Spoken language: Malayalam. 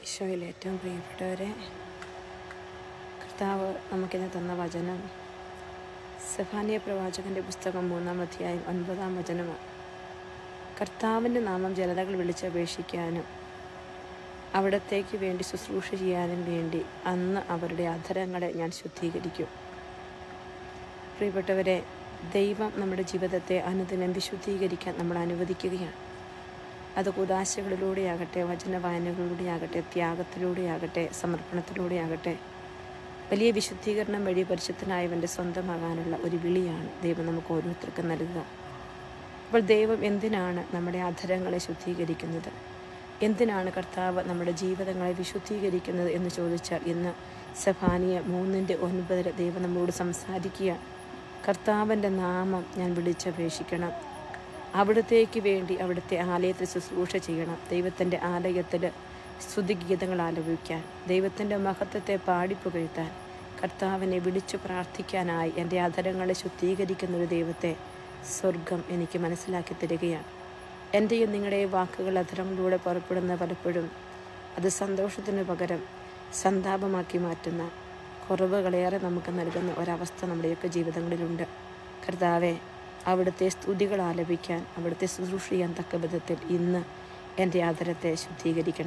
ഈശോയിൽ ഏറ്റവും പ്രിയപ്പെട്ടവരെ, കർത്താവ് നമുക്കിന്ന് തന്ന വചനം സെഫാനിയ പ്രവാചകൻ്റെ പുസ്തകം 3-ാം അധ്യായം 9-ാം വചനമാണ്. കർത്താവിൻ്റെ നാമം ജനതകൾ വിളിച്ചപേക്ഷിക്കാനും അവിടത്തേക്ക് വേണ്ടി ശുശ്രൂഷ ചെയ്യാനും വേണ്ടി അന്ന് അവരുടെ അധരങ്ങളെ ഞാൻ ശുദ്ധീകരിക്കും. പ്രിയപ്പെട്ടവരെ, ദൈവം നമ്മുടെ ജീവിതത്തെ അനുദിനം വിശുദ്ധീകരിക്കാൻ നമ്മൾ അനുവദിക്കുകയാണ്. അത് കൂദാശകളിലൂടെയാകട്ടെ, വചനവായനകളിലൂടെയാകട്ടെ, ത്യാഗത്തിലൂടെയാകട്ടെ, സമർപ്പണത്തിലൂടെയാകട്ടെ, വലിയ വിശുദ്ധീകരണം വഴി പരിശുദ്ധനായവൻ്റെ സ്വന്തമാകാനുള്ള ഒരു വിളിയാണ് ദൈവം നമുക്ക് ഓരോരുത്തർക്കും നൽകുക. അപ്പോൾ ദൈവം എന്തിനാണ് നമ്മുടെ അധരങ്ങളെ ശുദ്ധീകരിക്കുന്നത്? എന്തിനാണ് കർത്താവ് നമ്മുടെ ജീവിതങ്ങളെ വിശുദ്ധീകരിക്കുന്നത് എന്ന് ചോദിച്ചാൽ, ഇന്ന് സെഫാനിയ 3:9 ദൈവം നമ്മളോട് സംസാരിക്കുക. കർത്താവിൻ്റെ നാമം ഞാൻ വിളിച്ചപേക്ഷിക്കണം, അവിടത്തേക്ക് വേണ്ടി അവിടുത്തെ ആലയത്തിൽ ശുശ്രൂഷ ചെയ്യണം, ദൈവത്തിൻ്റെ ആലയത്തിൽ സ്തുതിഗീതങ്ങൾ ആലപിക്കാൻ, ദൈവത്തിൻ്റെ മഹത്വത്തെ പാടിപ്പുകഴ്ത്താൻ, കർത്താവിനെ വിളിച്ചു പ്രാർത്ഥിക്കാനായി എൻ്റെ അധരങ്ങളെ ശുദ്ധീകരിക്കുന്നൊരു ദൈവത്തെ സ്വർഗം എനിക്ക് മനസ്സിലാക്കി തരികയാണ്. എൻ്റെയും നിങ്ങളുടെയും വാക്കുകൾ അധരങ്ങളിലൂടെ പുറപ്പെടുന്ന പലപ്പോഴും അത് സന്തോഷത്തിന് പകരം സന്താപമാക്കി മാറ്റുന്ന, കുറവുകളേറെ നമുക്ക് നൽകുന്ന ഒരവസ്ഥ നമ്മുടെയൊക്കെ ജീവിതങ്ങളിലുണ്ട്. കർത്താവെ, അവിടുത്തെ സ്തുതികൾ ആലപിക്കാൻ, അവിടുത്തെ ശുശ്രൂഷ ചെയ്യാൻ തക്ക വിധത്തിൽ ഇന്ന് എൻ്റെ ആദരത്തെ ശുദ്ധീകരിക്കണം.